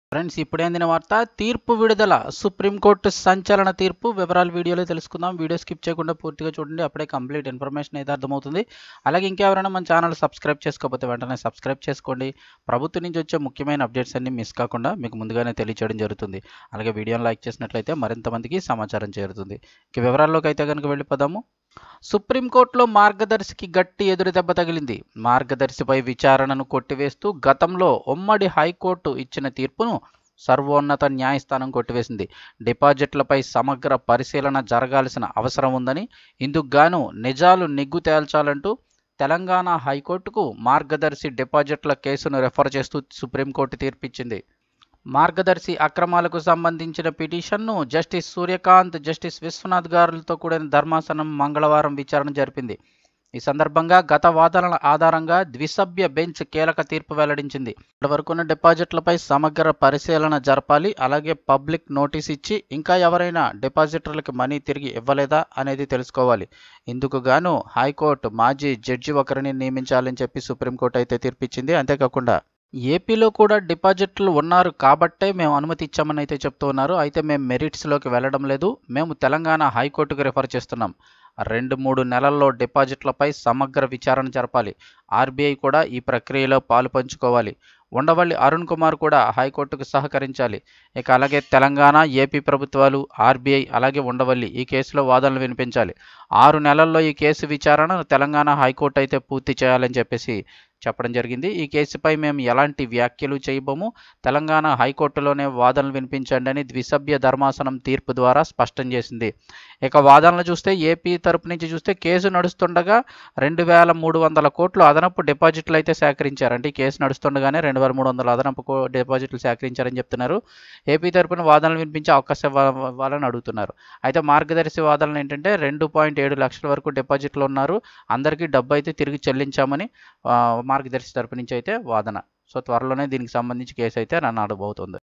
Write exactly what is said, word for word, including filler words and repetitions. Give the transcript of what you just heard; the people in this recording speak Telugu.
ఫ్రెండ్స్ ఇప్పుడే అందిన వార్త తీర్పు విడుదల సుప్రీంకోర్టు సంచలన తీర్పు వివరాలు వీడియోలో తెలుసుకుందాం. వీడియో స్కిప్ చేయకుండా పూర్తిగా చూడండి, అప్పుడే కంప్లీట్ ఇన్ఫర్మేషన్ అయితే అర్థమవుతుంది. అలాగే ఇంకెవరైనా మన ఛానల్ సబ్స్క్రైబ్ చేసుకోకపోతే వెంటనే సబ్స్క్రైబ్ చేసుకోండి. ప్రభుత్వం నుంచి వచ్చే ముఖ్యమైన అప్డేట్స్ అన్ని మిస్ కాకుండా మీకు ముందుగానే తెలియచేయడం జరుగుతుంది. అలాగే వీడియోని లైక్ చేసినట్లయితే మరింత మందికి సమాచారం చేరుతుంది. ఇక వివరాల్లోకి అయితే కనుక వెళ్ళిపోదాము. సుప్రీంకోర్టులో మార్గదర్శికి గట్టి ఎదురుదెబ్బ తగిలింది. మార్గదర్శిపై విచారణను కొట్టివేస్తూ గతంలో ఉమ్మడి హైకోర్టు ఇచ్చిన తీర్పును సర్వోన్నత న్యాయస్థానం కొట్టివేసింది. డిపాజిట్లపై సమగ్ర పరిశీలన జరగాల్సిన అవసరం ఉందని, ఇందుకు గాను నిజాలు నిగ్గు తేల్చాలంటూ తెలంగాణ హైకోర్టుకు మార్గదర్శి డిపాజిట్ల కేసును రెఫర్ చేస్తూ సుప్రీంకోర్టు తీర్పిచ్చింది. మార్గదర్శి అక్రమాలకు సంబంధించిన పిటిషన్ను జస్టిస్ సూర్యకాంత్, జస్టిస్ విశ్వనాథ్ గారులతో కూడిన ధర్మాసనం మంగళవారం విచారణ జరిపింది. ఈ సందర్భంగా గత వాదనల ఆధారంగా ద్విసభ్య బెంచ్ కీలక తీర్పు వెల్లడించింది. ఇప్పటివరకున్న డిపాజిట్లపై సమగ్ర పరిశీలన జరపాలి, అలాగే పబ్లిక్ నోటీస్ ఇచ్చి ఇంకా ఎవరైనా డిపాజిటర్లకు మనీ తిరిగి ఇవ్వలేదా అనేది తెలుసుకోవాలి. ఇందుకు గాను హైకోర్టు మాజీ జడ్జి ఒకరిని నియమించాలని చెప్పి సుప్రీంకోర్టు అయితే తీర్పిచ్చింది. అంతేకాకుండా ఏపీలో కూడా డిపాజిట్లు ఉన్నారు కాబట్టే మేము అనుమతి ఇచ్చామని అయితే చెప్తూ ఉన్నారు. అయితే మేము మెరిట్స్లోకి వెళ్ళడం లేదు, మేము తెలంగాణ హైకోర్టుకు రిఫర్ చేస్తున్నాం. రెండు మూడు నెలల్లో డిపాజిట్లపై సమగ్ర విచారణ జరపాలి. ఆర్బీఐ కూడా ఈ ప్రక్రియలో పాలు పంచుకోవాలి. ఉండవల్లి అరుణ్ కుమార్ కూడా హైకోర్టుకు సహకరించాలి. ఇక అలాగే తెలంగాణ, ఏపీ ప్రభుత్వాలు, ఆర్బీఐ అలాగే ఉండవల్లి ఈ కేసులో వాదనలు వినిపించాలి. ఆరు నెలల్లో ఈ కేసు విచారణ తెలంగాణ హైకోర్టు అయితే పూర్తి చేయాలని చెప్పేసి చెప్పడం జరిగింది. ఈ కేసుపై మేము ఎలాంటి వ్యాఖ్యలు చేయబోము, తెలంగాణ హైకోర్టులోనే వాదనలు వినిపించండి అని ద్విసభ్య ధర్మాసనం తీర్పు ద్వారా స్పష్టం చేసింది. ఇక వాదనలు చూస్తే ఏపీ తరపు నుంచి చూస్తే కేసు నడుస్తుండగా రెండు వేల మూడు వందల కోట్లు అదనపు డిపాజిట్లు అయితే సేకరించారు. అంటే ఈ కేసు నడుస్తుండగానే రెండు వేల మూడు వందల అదనపు డిపాజిట్లు సేకరించారని చెప్తున్నారు. ఏపీ తరపున వాదనలు వినిపించే అవకాశం ఇవ్వాలని అడుగుతున్నారు. అయితే మార్గదర్శి వాదనలు ఏంటంటే రెండు పాయింట్ ఏడు లక్షల వరకు డిపాజిట్లు ఉన్నారు, అందరికీ డబ్బు అయితే తిరిగి చెల్లించామని మార్గదర్శి తరపు నుంచి అయితే వాదన. సో త్వరలోనే దీనికి సంబంధించి కేసు అయితే రన్ అవబోతుంది.